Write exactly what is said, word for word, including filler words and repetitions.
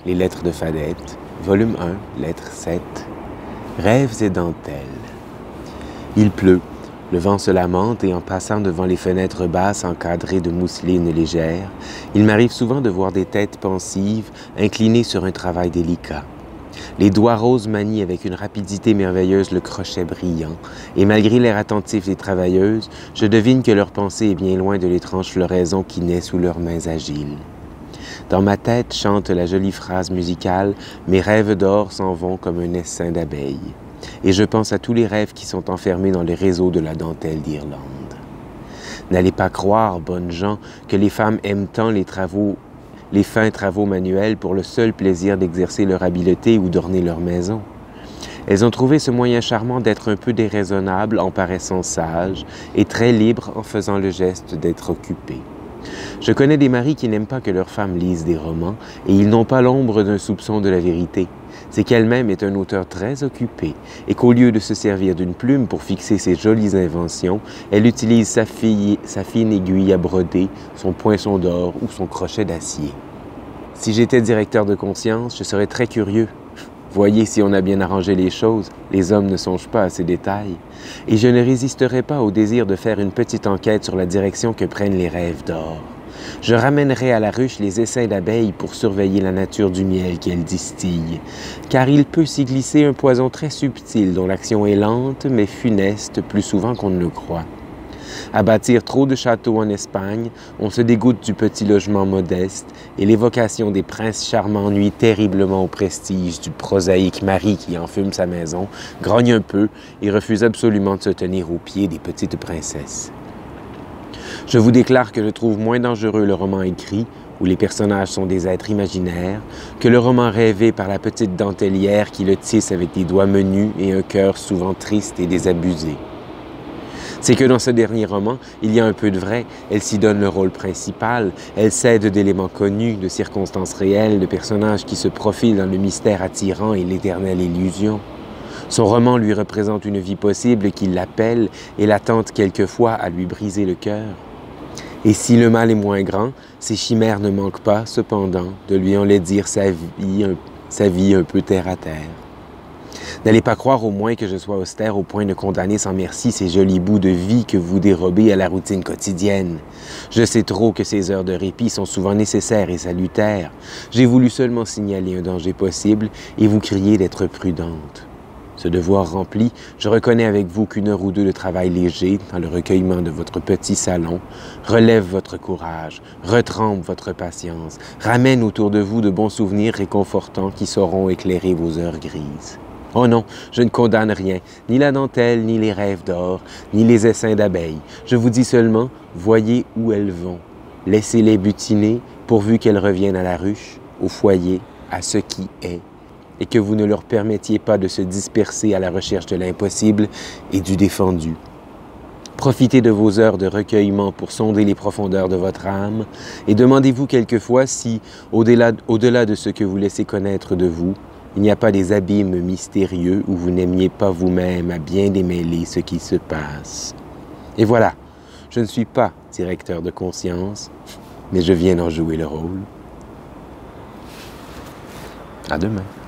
Les lettres de Fadette, volume un, lettre sept. Rêves et dentelles. Il pleut, le vent se lamente et en passant devant les fenêtres basses encadrées de mousseline légère, il m'arrive souvent de voir des têtes pensives inclinées sur un travail délicat. Les doigts roses manient avec une rapidité merveilleuse le crochet brillant, et malgré l'air attentif des travailleuses, je devine que leur pensée est bien loin de l'étrange floraison qui naît sous leurs mains agiles. Dans ma tête chante la jolie phrase musicale « Mes rêves d'or s'en vont comme un essaim d'abeilles ». Et je pense à tous les rêves qui sont enfermés dans les réseaux de la dentelle d'Irlande. N'allez pas croire, bonnes gens, que les femmes aiment tant les travaux, les fins travaux manuels pour le seul plaisir d'exercer leur habileté ou d'orner leur maison. Elles ont trouvé ce moyen charmant d'être un peu déraisonnables en paraissant sages et très libres en faisant le geste d'être occupées. Je connais des maris qui n'aiment pas que leurs femmes lisent des romans et ils n'ont pas l'ombre d'un soupçon de la vérité. C'est qu'elle-même est un auteur très occupé et qu'au lieu de se servir d'une plume pour fixer ses jolies inventions, elle utilise sa, fille, sa fine aiguille à broder, son poinçon d'or ou son crochet d'acier. Si j'étais directeur de conscience, je serais très curieux. Voyez si on a bien arrangé les choses, les hommes ne songent pas à ces détails. Et je ne résisterai pas au désir de faire une petite enquête sur la direction que prennent les rêves d'or. Je ramènerai à la ruche les essaims d'abeilles pour surveiller la nature du miel qu'elles distillent, car il peut s'y glisser un poison très subtil dont l'action est lente mais funeste plus souvent qu'on ne le croit. À bâtir trop de châteaux en Espagne, on se dégoûte du petit logement modeste et l'évocation des princes charmants nuit terriblement au prestige du prosaïque mari qui enfume sa maison, grogne un peu et refuse absolument de se tenir aux pieds des petites princesses. Je vous déclare que je trouve moins dangereux le roman écrit, où les personnages sont des êtres imaginaires, que le roman rêvé par la petite dentelière qui le tisse avec des doigts menus et un cœur souvent triste et désabusé. C'est que dans ce dernier roman, il y a un peu de vrai, elle s'y donne le rôle principal, elle s'aide d'éléments connus, de circonstances réelles, de personnages qui se profilent dans le mystère attirant et l'éternelle illusion. Son roman lui représente une vie possible qui l'appelle et la tente quelquefois à lui briser le cœur. Et si le mal est moins grand, ses chimères ne manquent pas, cependant, de lui enlaidir sa vie, un, sa vie un peu terre à terre. N'allez pas croire au moins que je sois austère au point de condamner sans merci ces jolis bouts de vie que vous dérobez à la routine quotidienne. Je sais trop que ces heures de répit sont souvent nécessaires et salutaires. J'ai voulu seulement signaler un danger possible et vous crier d'être prudente. Ce devoir rempli, je reconnais avec vous qu'une heure ou deux de travail léger dans le recueillement de votre petit salon relève votre courage, retrempe votre patience, ramène autour de vous de bons souvenirs réconfortants qui sauront éclairer vos heures grises. Oh non, je ne condamne rien, ni la dentelle, ni les rêves d'or, ni les essaims d'abeilles. Je vous dis seulement, voyez où elles vont. Laissez-les butiner, pourvu qu'elles reviennent à la ruche, au foyer, à ce qui est, et que vous ne leur permettiez pas de se disperser à la recherche de l'impossible et du défendu. Profitez de vos heures de recueillement pour sonder les profondeurs de votre âme et demandez-vous quelquefois si, au-delà, au-delà de ce que vous laissez connaître de vous, il n'y a pas des abîmes mystérieux où vous n'aimiez pas vous-même à bien démêler ce qui se passe. Et voilà, je ne suis pas directeur de conscience, mais je viens d'en jouer le rôle. À demain.